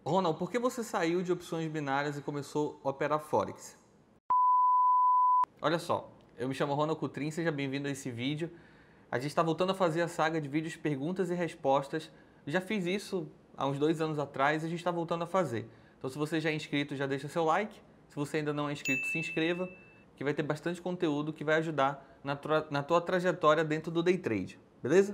Ronald, por que você saiu de opções binárias e começou a operar Forex? Olha só, eu me chamo Ronald Coutrin, seja bem-vindo a esse vídeo. A gente está voltando a fazer a saga de vídeos perguntas e respostas. Já fiz isso há uns 2 anos atrás e a gente está voltando a fazer. Então, se você já é inscrito, já deixa seu like. Se você ainda não é inscrito, se inscreva, que vai ter bastante conteúdo que vai ajudar na tua trajetória dentro do Day Trade, beleza?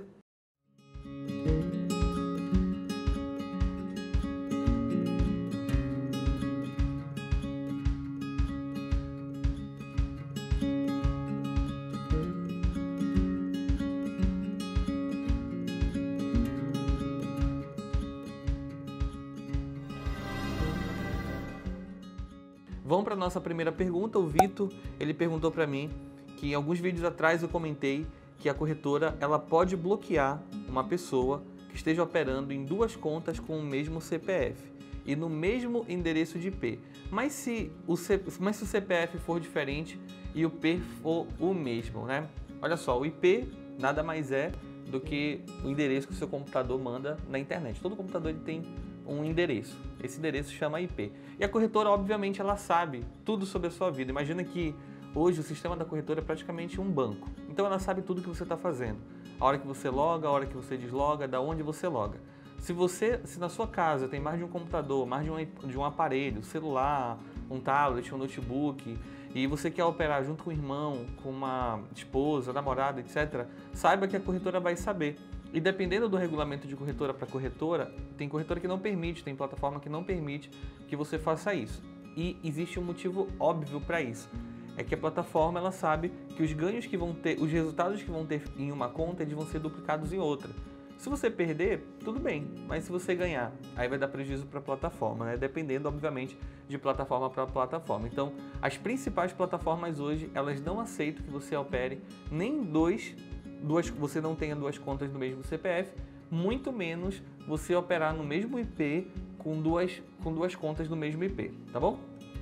Vamos para a nossa primeira pergunta. O Vitor, ele perguntou para mim que em alguns vídeos atrás eu comentei que a corretora ela pode bloquear uma pessoa que esteja operando em 2 contas com o mesmo CPF e no mesmo endereço de IP. Mas se o CPF for diferente e o IP for o mesmo, né? Olha só, o IP nada mais é do que o endereço que o seu computador manda na internet. Todo computador ele tem um endereço. Esse endereço chama IP. E a corretora, obviamente, ela sabe tudo sobre a sua vida. Imagina que hoje o sistema da corretora é praticamente um banco. Então ela sabe tudo que você está fazendo. A hora que você loga, a hora que você desloga, da onde você loga. Se na sua casa tem mais de um computador, mais de um aparelho, celular, um tablet, um notebook, e você quer operar junto com o irmão, com uma esposa, namorada, etc., saiba que a corretora vai saber. E dependendo do regulamento de corretora para corretora, tem corretora que não permite, tem plataforma que não permite que você faça isso. E existe um motivo óbvio para isso. É que a plataforma ela sabe que os ganhos que vão ter, os resultados que vão ter em uma conta, eles vão ser duplicados em outra. Se você perder, tudo bem, mas se você ganhar, aí vai dar prejuízo para a plataforma, né? Dependendo, obviamente, de plataforma para plataforma. Então, as principais plataformas hoje, elas não aceitam que você opere nem você não tenha 2 contas no mesmo CPF, muito menos você operar no mesmo IP com duas contas no mesmo IP, tá bom?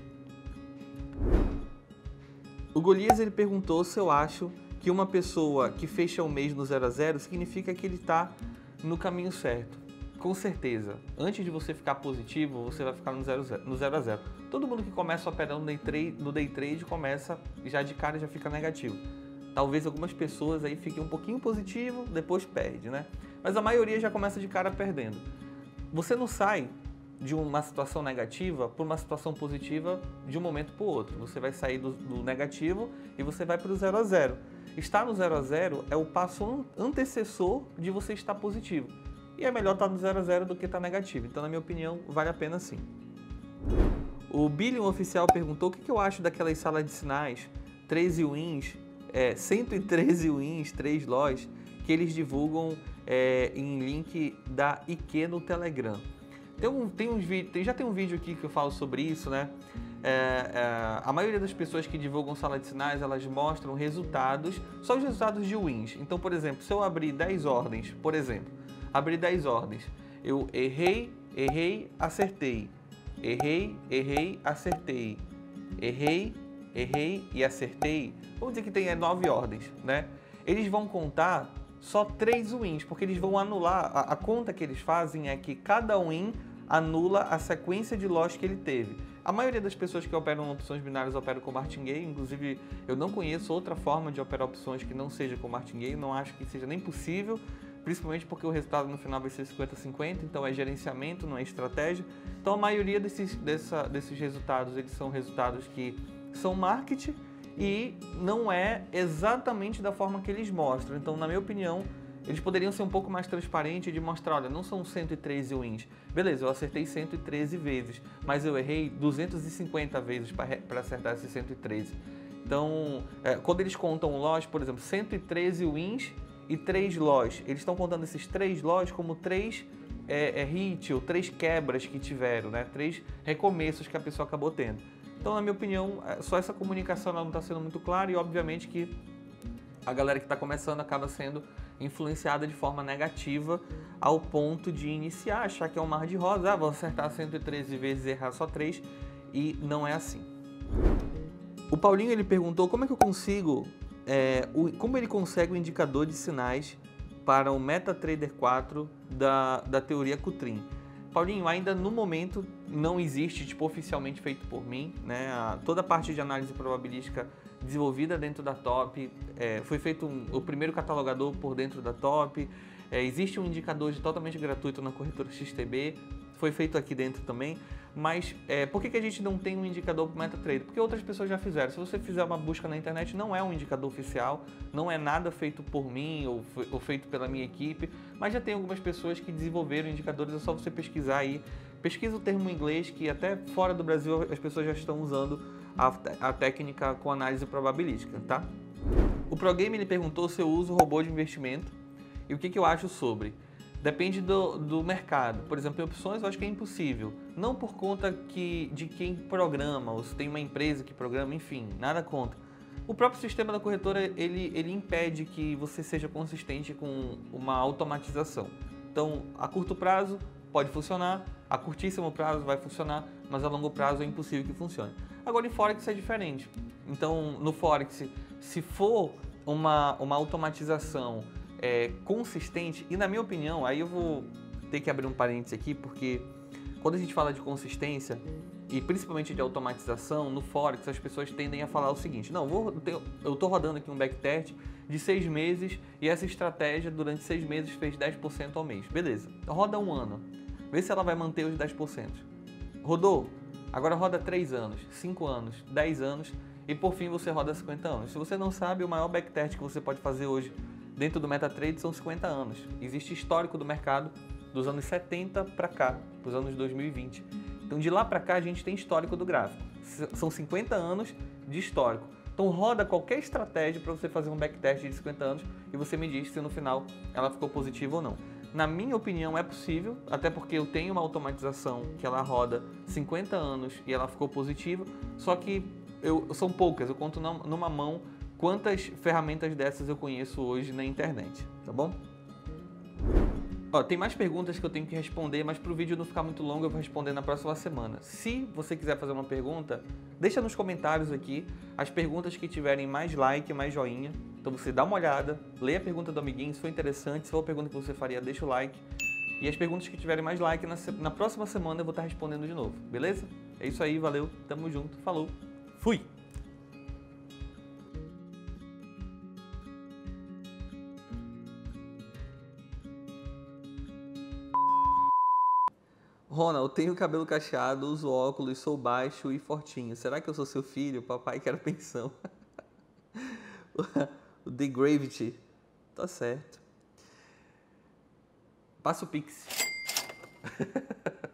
O Golias ele perguntou se eu acho que uma pessoa que fecha o mês no 0 a 0 significa que ele está no caminho certo. Com certeza, antes de você ficar positivo, você vai ficar no 0 a 0. Todo mundo que começa operando no day trade começa já de cara já fica negativo. Talvez algumas pessoas aí fiquem um pouquinho positivo, depois perde, né? Mas a maioria já começa de cara perdendo. Você não sai de uma situação negativa para uma situação positiva de um momento para o outro. Você vai sair do negativo e você vai para o 0 a 0. Estar no 0 a 0 é o passo antecessor de você estar positivo. E é melhor estar no 0 a 0 do que estar negativo. Então, na minha opinião, vale a pena sim. O Billion Oficial perguntou o que eu acho daquelas salas de sinais, 13 wins, 113 wins, 3 loss, que eles divulgam em link da IQ no Telegram. Já tem um vídeo aqui que eu falo sobre isso, né? A maioria das pessoas que divulgam sala de sinais, elas mostram resultados, só os resultados de wins. Então, por exemplo, se eu abrir 10 ordens, eu errei, acertei, errei, acertei, errei e acertei, vamos dizer que tem 9 ordens, né? Eles vão contar só 3 wins, porque eles vão anular, a conta que eles fazem é que cada win anula a sequência de loss que ele teve. A maioria das pessoas que operam opções binárias operam com martingale, inclusive eu não conheço outra forma de operar opções que não seja com martingale, não acho que seja nem possível, principalmente porque o resultado no final vai ser 50-50, então é gerenciamento, não é estratégia. Então a maioria desses resultados, eles são resultados que são marketing e não é exatamente da forma que eles mostram. Então, na minha opinião, eles poderiam ser um pouco mais transparentes de mostrar, olha, não são 113 wins. Beleza, eu acertei 113 vezes, mas eu errei 250 vezes para acertar esses 113. Então, quando eles contam loss, por exemplo, 113 wins e 3 loss, eles estão contando esses 3 loss como 3 hit ou 3 quebras que tiveram, né? 3 recomeços que a pessoa acabou tendo. Então, na minha opinião, só essa comunicação não está sendo muito clara e, obviamente, que a galera que está começando acaba sendo influenciada de forma negativa ao ponto de iniciar, achar que é um mar de rosas, vou acertar 113 vezes e errar só 3, e não é assim. O Paulinho ele perguntou como é que eu consigo, como ele consegue o indicador de sinais para o MetaTrader 4 da teoria Coutrin. Paulinho, ainda no momento não existe, tipo, oficialmente feito por mim, né? Toda a parte de análise probabilística desenvolvida dentro da Top, foi feito o primeiro catalogador por dentro da Top, existe um indicador totalmente gratuito na corretora XTB, foi feito aqui dentro também, mas por que a gente não tem um indicador para o MetaTrader? Porque outras pessoas já fizeram. Se você fizer uma busca na internet, não é um indicador oficial, não é nada feito por mim ou feito pela minha equipe, mas já tem algumas pessoas que desenvolveram indicadores, é só você pesquisar aí. Pesquisa o termo em inglês, que até fora do Brasil as pessoas já estão usando a técnica com análise probabilística, tá? O ProGame ele perguntou se eu uso robô de investimento e o que eu acho sobre. Depende do mercado. Por exemplo, em opções eu acho que é impossível. Não por conta de quem programa, ou se tem uma empresa que programa, enfim, nada contra. O próprio sistema da corretora, ele impede que você seja consistente com uma automatização. Então, a curto prazo pode funcionar, a curtíssimo prazo vai funcionar, mas a longo prazo é impossível que funcione. Agora, em Forex é diferente. Então, no Forex, se for uma automatização consistente, e na minha opinião, aí eu vou ter que abrir um parênteses aqui, porque quando a gente fala de consistência, e principalmente de automatização, no Forex as pessoas tendem a falar o seguinte: não, eu estou rodando aqui um backtest de 6 meses e essa estratégia durante 6 meses fez 10% ao mês. Beleza, roda um ano, vê se ela vai manter os 10%. Rodou, agora roda 3 anos, 5 anos, 10 anos e por fim você roda 50 anos. Se você não sabe, o maior backtest que você pode fazer hoje dentro do MetaTrader são 50 anos. Existe histórico do mercado dos anos 70 para cá, dos anos 2020. Então de lá para cá a gente tem histórico do gráfico. São 50 anos de histórico. Então roda qualquer estratégia para você fazer um backtest de 50 anos e você me diz se no final ela ficou positiva ou não. Na minha opinião é possível, até porque eu tenho uma automatização que ela roda 50 anos e ela ficou positiva, só que são poucas, eu conto numa mão quantas ferramentas dessas eu conheço hoje na internet, tá bom? Ó, tem mais perguntas que eu tenho que responder, mas para o vídeo não ficar muito longo eu vou responder na próxima semana. Se você quiser fazer uma pergunta, deixa nos comentários aqui as perguntas que tiverem mais like, mais joinha. Então você dá uma olhada, lê a pergunta do amiguinho, se for interessante, se for a pergunta que você faria, deixa o like. E as perguntas que tiverem mais like, na próxima semana eu vou estar respondendo de novo, beleza? É isso aí, valeu, tamo junto, falou, fui! Ronald, eu tenho cabelo cacheado, uso óculos, sou baixo e fortinho. Será que eu sou seu filho? Papai quer pensão. O The Gravity. Tá certo. Passa o Pix.